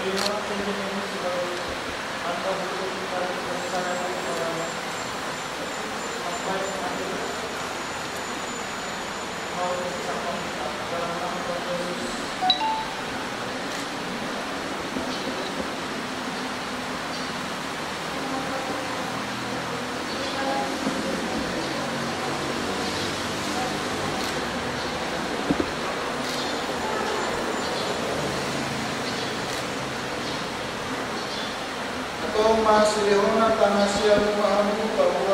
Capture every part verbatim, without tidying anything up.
Masilihona tanasya muamu bahwa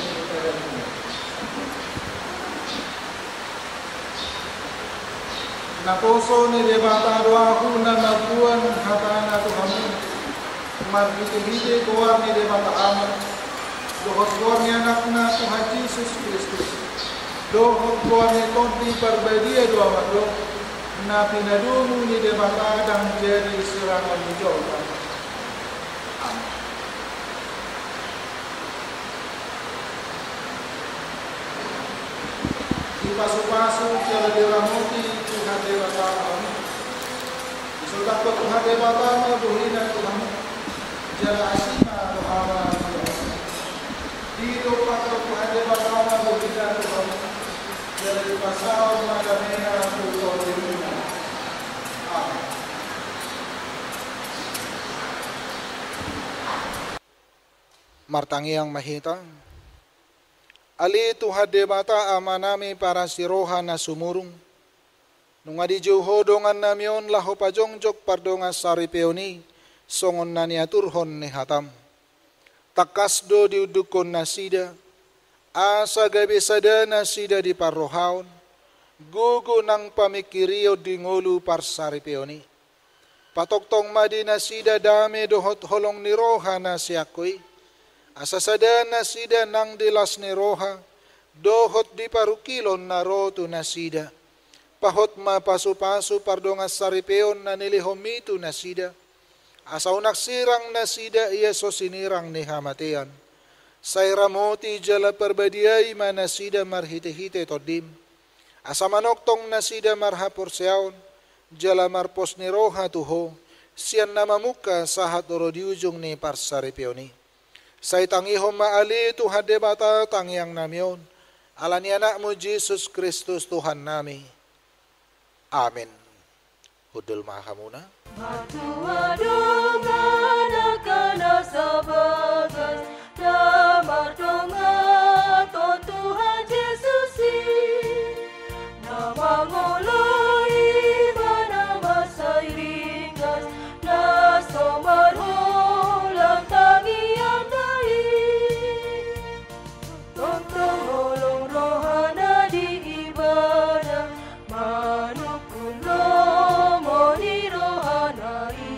naposo ni debata doaku na nabuan hatana Tuhanmu marhite-hite kuar ni debata amat dohot kuar ni anakna Tuhan Yesus Kristus dohot kuar ni tonti perbadia doa mado na pinadumu ni debata dan jadi serangan hijau. Pasu-pasu tiada diramoti Tuhan Dewata kami. Disultak ke Tuhan Dewata berhina Tuhan. Jala asima rohana di doa ke Tuhan Dewata berhina Tuhan. Jala di pasal madamena Tuhan berhina. Amin. Martangi yang mahita. Ali Tuhan debata amanami para siroha na sumurung. Nung adi juhodongan namion laho pajongjok pardonga saripeoni songon na niaturhon ni hatam. Takasdo diudukon nasida, asa gabi sada nasida di parrohaon, gugu nang pamikirio di ngulu par saripeoni. Patoktong madi nasida dame dohot holong ni roha na siakoy. Asasada nasida nang dilas ni roha, dohot di parukilon na roto nasida. Pahot mapasu-pasu pardonga saripeon na nilihomitu nasida. Asa unak sirang nasida iya so sinirang ni hamatean. Say ramoti jala perbadiay manasida marhite-hite todim. Asa manoktong nasida marhapor seaon, jala marpos ni roha tuho, siyan namamuka sahat orodiujong ni parsaripeoni. Say tangihom maali Tuhan debata tangiang namion. Ala ni anakmu Jesus Kristus Tuhan nami. Amin. Hudul maha muna. Matua dongan akan sabagas damar dongan to Tuhan Yesus nama ngoloi nama sairingas na somar holang tangian dai tontong holong rohana di ibadah manukun lomo di rohanai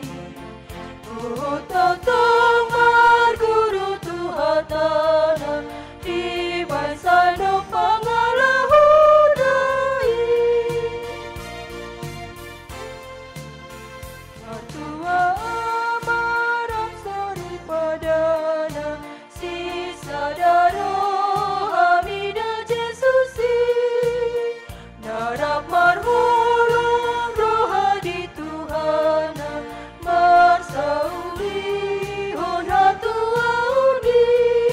utotong marguru tuhatana di bansano pangalahudai matua amarap sari padana sisa daro hamida Jesusi narap marhulung roha di Tuhana marsauli hona tuaudi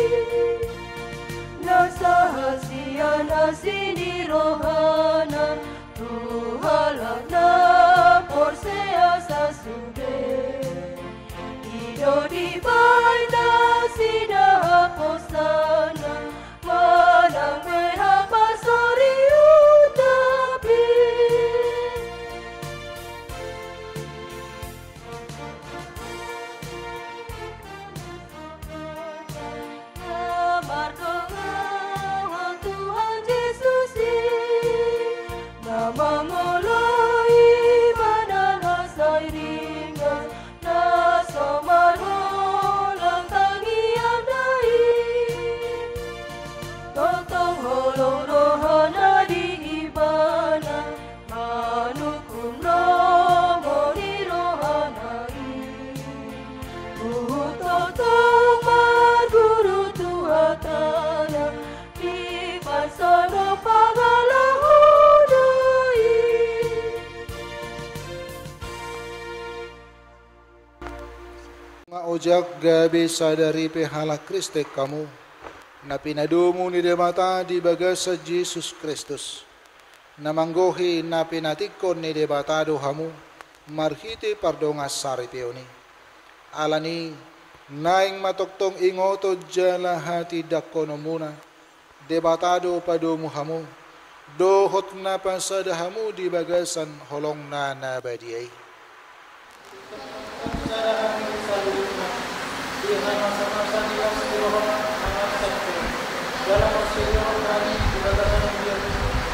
nasahasia nasini rohana tuhalana porsea sasude ido di baina sida apostana manang berapa sori utapi Martongan Tuhan Yesus nama ngoloi mana nasai ringan na somar holang Nga ojak gabi sadari pehala Kriste kamu, na pinadumo ni debata di bagasa Jesus Kristus, na manggohi na pinatikon ni debatado hamu, marhiti pardonga saripioni. Alani, naing matoktong ingoto jala hati dakono muna, debatado padumo hamu, dohot na pasada hamu di bagasan holong na nabadiay. Dengan masa-masa nila sa Diyos ang sakto. Dalam persiyahan kami, dibatasan ng Diyos.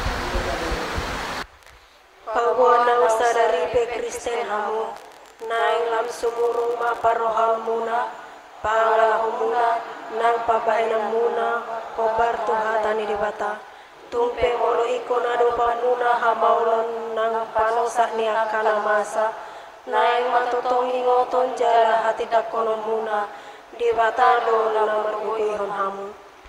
Pabuan ng sadari pe Kristen hamu, naing lam sumurong maparohal muna, pangalahu muna, nang pabahinang muna, kobar tuhatan ni dibata. Tumpe molo ikonado pa muna hamaulon ng panosa ni akala masa, naing matutong ingoton jala hati dakonon muna, dibatado na marbuihon hamu.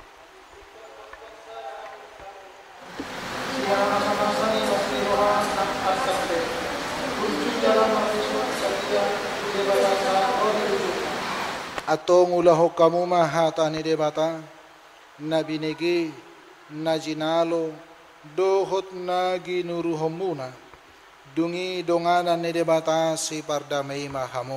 Siya masa-masa nila sa Diyos ang sakto. Kunci dalam Yesus sa Diya, dibatasan o dilujuk. Atong ulaho kamu mahata ni debata, na binigi, na jinalo, dohot na ginuruhom muna, dungi donganan ni debata si pardamay mahamu.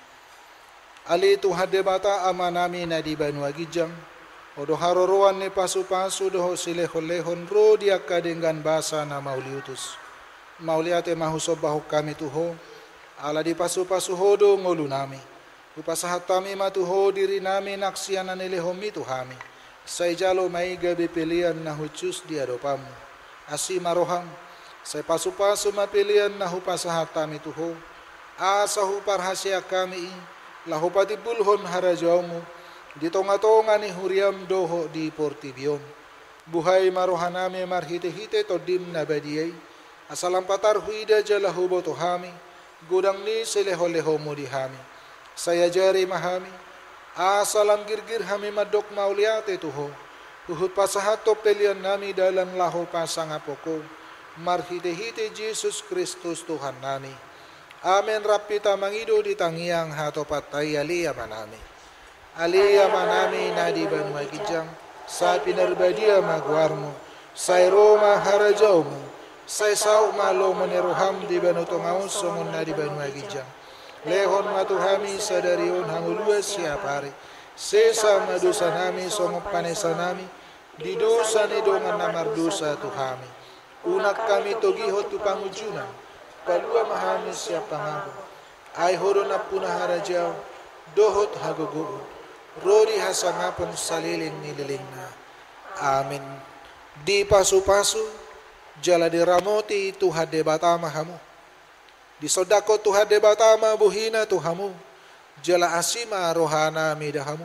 Ali tuha debata ama nami na di banua gijang, o doharoroan ni pasu-pasu doho silehon-lehon ro dia kadenggan basa na mauliutus. Mauliate mahusob bahuk kami tuho, ala di pasu-pasu hodo ngolu nami. Upasahat kami matuho diri nami naksianan nilehom itu hami. Say jalo may gabi pilihan na hucus di adopamu. Asi maroham, say pasu-pasu mapilihan na hupasahat kami tuho. Asa huparhasya kami lahupati bulhon harajaumu. Di tonga-tonga ni huriam doho di portibion. Buhay marohan nami marhite-hite todim na badiyay. Asalampatar huida jalahubo to hami. Gudang ni sileho-leho mo di hami. Saya jari mahami. Asalam girgir hami madok mauliate tuho. Uhut pasahat to pelian nami dalam laho pasangapoko. Marhite-hite Jesus Kristus Tuhan nami. Amen rapita mangido di tangiang hato patay aliya manami. Aliya manami na di banua gijang. Sa pinarbadia magwarmo. Sa Roma harajaumu. Sa sao malo maneroham di banutong songon na di banua gijang. Lehon matuhami sadarion hanguluas siapari. Sesa madusa nami songop panesa nami. Di dosa ni dongan namardusa tuhami. Unak kami togihot tu pangujunan. Palua mahami siapa ngaku. Ay horo na punaharajaw. Dohot haguguun. Rodi hasangapon saliling nililing na. Amin. Di pasu-pasu. Jala di ramoti tuha debata mahamu. Di sodako tuha debatama buhina tuhamu, jala asima rohana midahamu.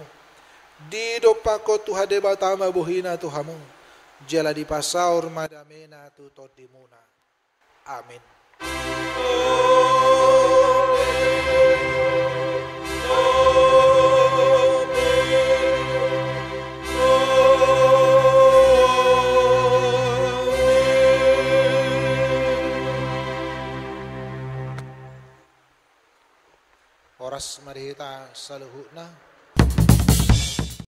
Di dopako tuha debatama buhina tuhamu, jala di pasaur madamena tu todimuna. Amin. Oras marihita sa luhut na